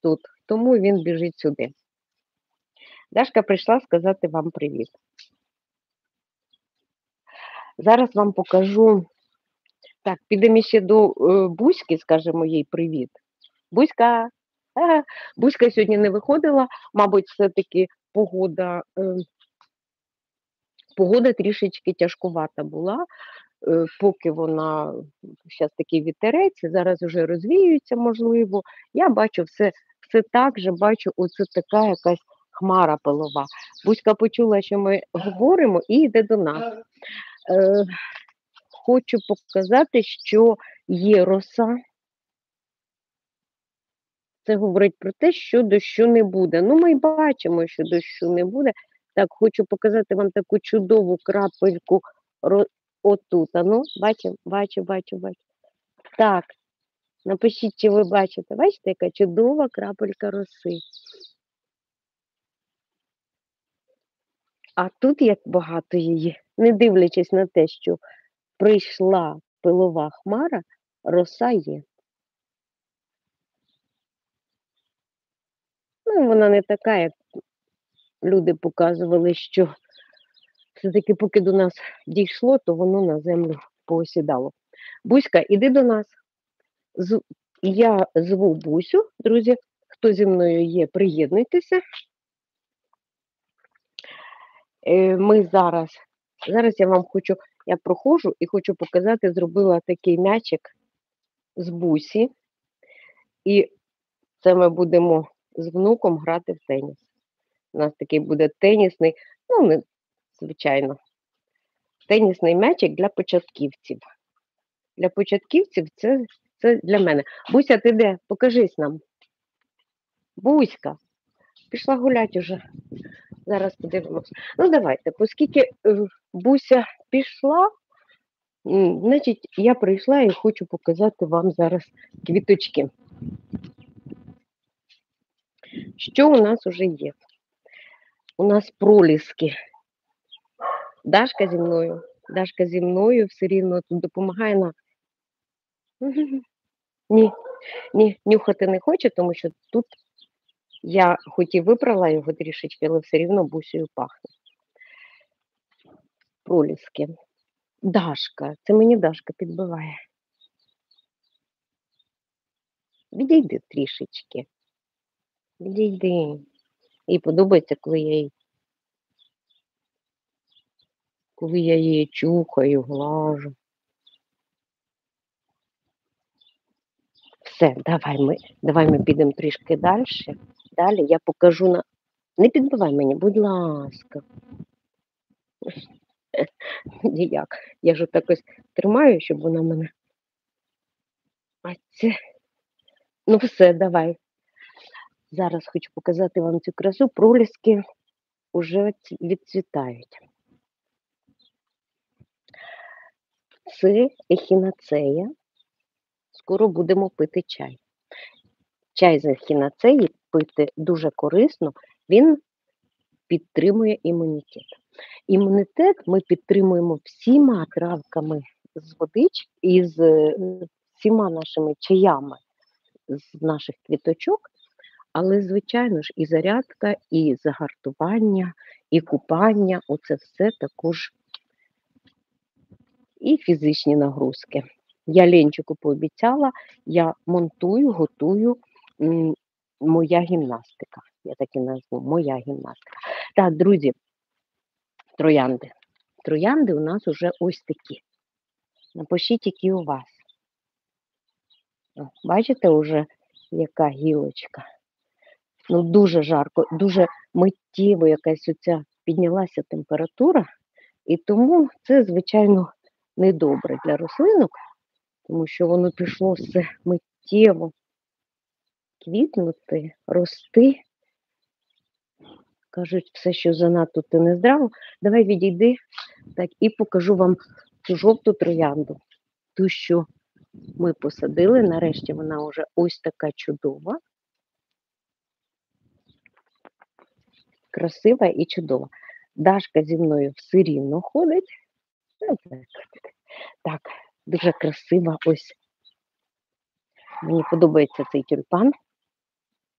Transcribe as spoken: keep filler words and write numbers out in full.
тут, тому він біжить сюди. Дашка прийшла сказати вам привіт. Зараз вам покажу. Так, підемо ще до е, Буськи, скажемо їй привіт. Буська, а, Буська сьогодні не виходила, мабуть, все-таки погода, е, погода трішечки тяжкувата була, е, поки вона, зараз такий вітерець, зараз вже розвіюється, можливо. Я бачу все, все так же, бачу, оце така якась хмара пилова. Буська почула, що ми говоримо, і йде до нас. Е, Хочу показати, що є роса. Це говорить про те, що дощу не буде. Ну, ми й бачимо, що дощу не буде. Так, хочу показати вам таку чудову крапельку ро... отут. А ну, бачу, бачу, бачу, бачу. Так, напишіть, чи ви бачите. Бачите, яка чудова крапелька роси. А тут як багато її, не дивлячись на те, що прийшла пилова хмара, роса є. Ну, вона не така, як люди показували, що все-таки поки до нас дійшло, то воно на землю поосідало. Буська, іди до нас. З... Я зву Бусю, друзі, хто зі мною є, приєднуйтеся. Е, Ми зараз, зараз я вам хочу, я проходжу і хочу показати, зробила такий м'ячик з Бусі. І це ми будемо з внуком грати в теніс. У нас такий буде тенісний, ну, не, звичайно, тенісний м'ячик для початківців. Для початківців це, це для мене. Буся, ти де? Покажись нам. Буська, пішла гуляти вже. Зараз подивимось. Ну, давайте, оскільки е, Буся пішла, м, значить, я прийшла і хочу показати вам зараз квіточки. Що у нас вже є? У нас проліски. Дашка зі мною. Дашка зі мною все рівно тут допомагає нам. Ні, ні, нюхати не хоче, тому що тут я хоч і випрала його трішечки, але все рівно Бусею пахне. Проліски. Дашка, це мені Дашка підбиває. Відійди трішечки. Відійди. Їй подобається, коли я її, коли я її чухаю, глажу. Все, давай ми, давай ми підемо трішки далі. Далі я покажу на... Не підбивай мені, будь ласка. Ніяк. Я ж так ось тримаю, щоб вона мене... А це... Ну все, давай. Зараз хочу показати вам цю красу. Проліски вже відцвітають. Це ехінацея. Скоро будемо пити чай. Чай з ехінацеї пити дуже корисно. Він підтримує імунітет. Імунітет ми підтримуємо всіма травками з водички і з всіма нашими чаями з наших квіточок, але, звичайно ж, і зарядка, і загартування, і купання, оце все також і фізичні нагрузки. Я Ленчику пообіцяла, я монтую, готую м, моя гімнастика. Я так і назву, моя гімнастика. Так, друзі, троянди. Троянди у нас уже ось такі. Напишіть, які у вас. О, бачите вже, яка гілочка? Ну, дуже жарко, дуже миттєво якась оця піднялася температура, і тому це, звичайно, недобре для рослинок, тому що воно пішло все миттєво квітнути, рости. Кажуть, все, що занадто, то не здраво. Давай відійди, так, і покажу вам цю жовту троянду. Ту, що ми посадили, нарешті вона вже ось така чудова. Красива і чудова. Дашка зі мною все рівно ходить. Так, дуже красива ось. Мені подобається цей тюльпан.